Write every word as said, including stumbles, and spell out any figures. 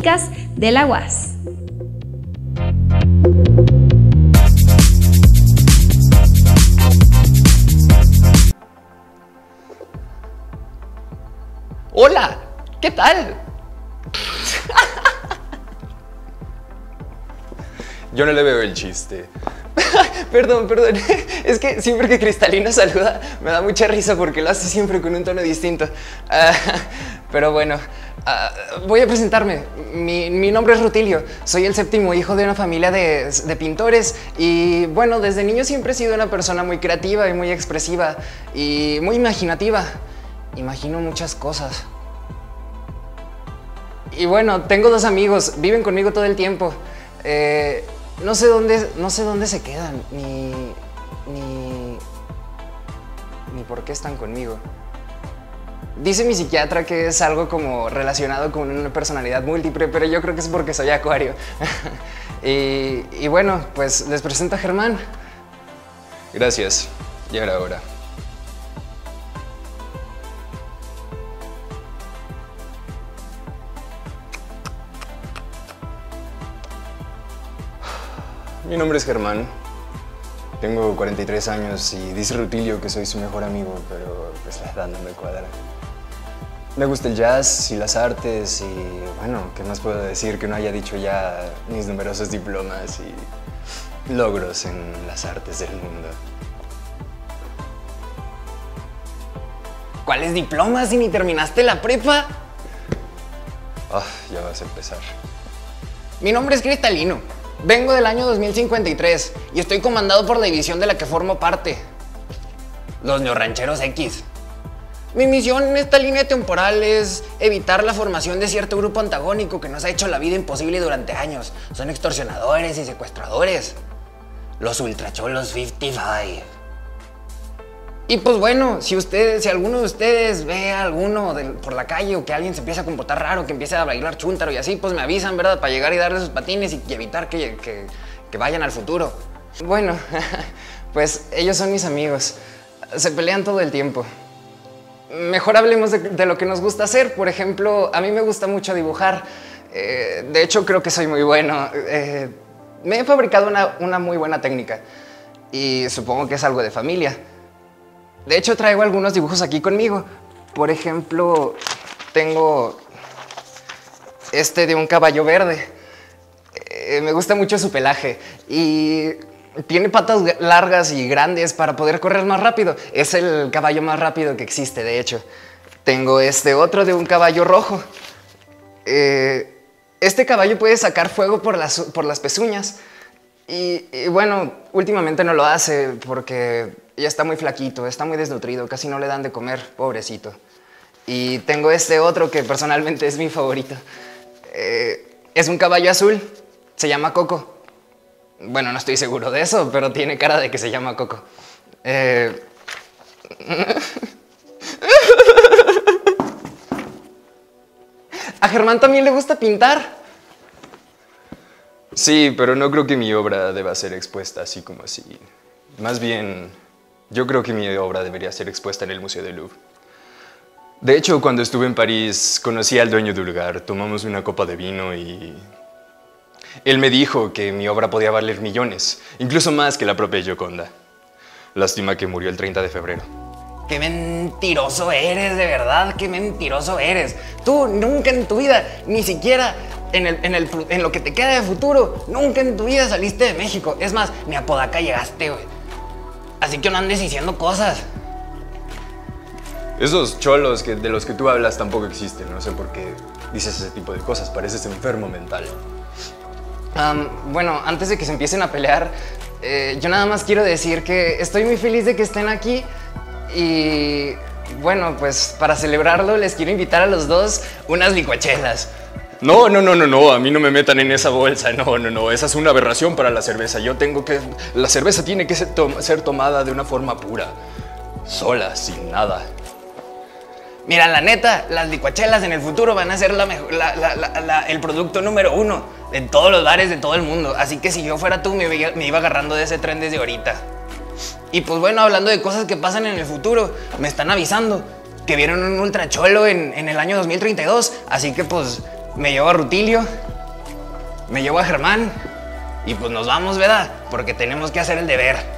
Podcast de la U A S. Hola, ¿qué tal? Yo no le veo el chiste. Perdón, perdón. Es que siempre que Cristalino saluda me da mucha risa porque lo hace siempre con un tono distinto. Uh, pero bueno, uh, voy a presentarme. Mi, mi nombre es Rutilio. Soy el séptimo hijo de una familia de, de pintores. Y bueno, desde niño siempre he sido una persona muy creativa y muy expresiva y muy imaginativa. Imagino muchas cosas. Y bueno, tengo dos amigos. Viven conmigo todo el tiempo. Eh... No sé dónde, no sé dónde se quedan, ni, ni, ni por qué están conmigo. Dice mi psiquiatra que es algo como relacionado con una personalidad múltiple, pero yo creo que es porque soy acuario. y, y bueno, pues les presento a Germán. Gracias, ya era hora. Mi nombre es Germán, tengo cuarenta y tres años y dice Rutilio que soy su mejor amigo, pero pues la edad no me cuadra. Me gusta el jazz y las artes y bueno, ¿qué más puedo decir que no haya dicho ya mis numerosos diplomas y logros en las artes del mundo? ¿Cuáles diplomas si ni terminaste la prepa? Ah, ya vas a empezar. Mi nombre es Cristalino. Vengo del año dos mil cincuenta y tres y estoy comandado por la división de la que formo parte, los Neorrancheros X. Mi misión en esta línea temporal es evitar la formación de cierto grupo antagónico que nos ha hecho la vida imposible durante años. Son extorsionadores y secuestradores, los ultracholos cincuenta y cinco. Y pues bueno, si ustedes, si alguno de ustedes ve a alguno de, por la calle o que alguien se empiece a comportar raro, que empiece a bailar chúntaro y así, pues me avisan, ¿verdad? Para llegar y darle sus patines y, y evitar que, que, que vayan al futuro. Bueno, pues ellos son mis amigos. Se pelean todo el tiempo. Mejor hablemos de, de lo que nos gusta hacer. Por ejemplo, a mí me gusta mucho dibujar. Eh, de hecho, creo que soy muy bueno. Eh, me he fabricado una, una muy buena técnica y supongo que es algo de familia. De hecho, traigo algunos dibujos aquí conmigo. Por ejemplo, tengo este de un caballo verde. Eh, me gusta mucho su pelaje y tiene patas largas y grandes para poder correr más rápido. Es el caballo más rápido que existe, de hecho. Tengo este otro de un caballo rojo. Eh, este caballo puede sacar fuego por las, por las pezuñas. Y, y bueno, últimamente no lo hace porque ya está muy flaquito, está muy desnutrido, casi no le dan de comer, pobrecito. Y tengo este otro que personalmente es mi favorito. Eh, es un caballo azul, se llama Coco. Bueno, no estoy seguro de eso, pero tiene cara de que se llama Coco. Eh... A Germán también le gusta pintar. Sí, pero no creo que mi obra deba ser expuesta así como así. Más bien, yo creo que mi obra debería ser expuesta en el Museo del Louvre. De hecho, cuando estuve en París, conocí al dueño del lugar, tomamos una copa de vino y él me dijo que mi obra podía valer millones, incluso más que la propia Gioconda. Lástima que murió el treinta de febrero. ¡Qué mentiroso eres, de verdad! ¡Qué mentiroso eres! Tú nunca en tu vida, ni siquiera en, el, en, el, en lo que te queda de futuro, nunca en tu vida saliste de México. Es más, ni a Podaca llegaste, güey. Así que no andes diciendo cosas. Esos cholos que, de los que tú hablas tampoco existen. No sé por qué dices ese tipo de cosas. Pareces enfermo mental. Um, bueno, antes de que se empiecen a pelear, eh, yo nada más quiero decir que estoy muy feliz de que estén aquí. Y bueno, pues para celebrarlo les quiero invitar a los dos unas licuachelas. No, no, no, no, no, a mí no me metan en esa bolsa, no, no, no, esa es una aberración para la cerveza. Yo tengo que, la cerveza tiene que ser, to ser tomada de una forma pura, sola, sin nada. Mira, la neta, las licuachelas en el futuro van a ser la mejor, la, la, la, la, el producto número uno en todos los bares de todo el mundo. Así que si yo fuera tú, me, me iba agarrando de ese tren desde ahorita. Y pues bueno, hablando de cosas que pasan en el futuro, me están avisando que vieron un ultracholo en, en el año dos mil treinta y dos. Así que pues me llevo a Rutilio, me llevo a Germán y pues nos vamos, ¿verdad? Porque tenemos que hacer el deber.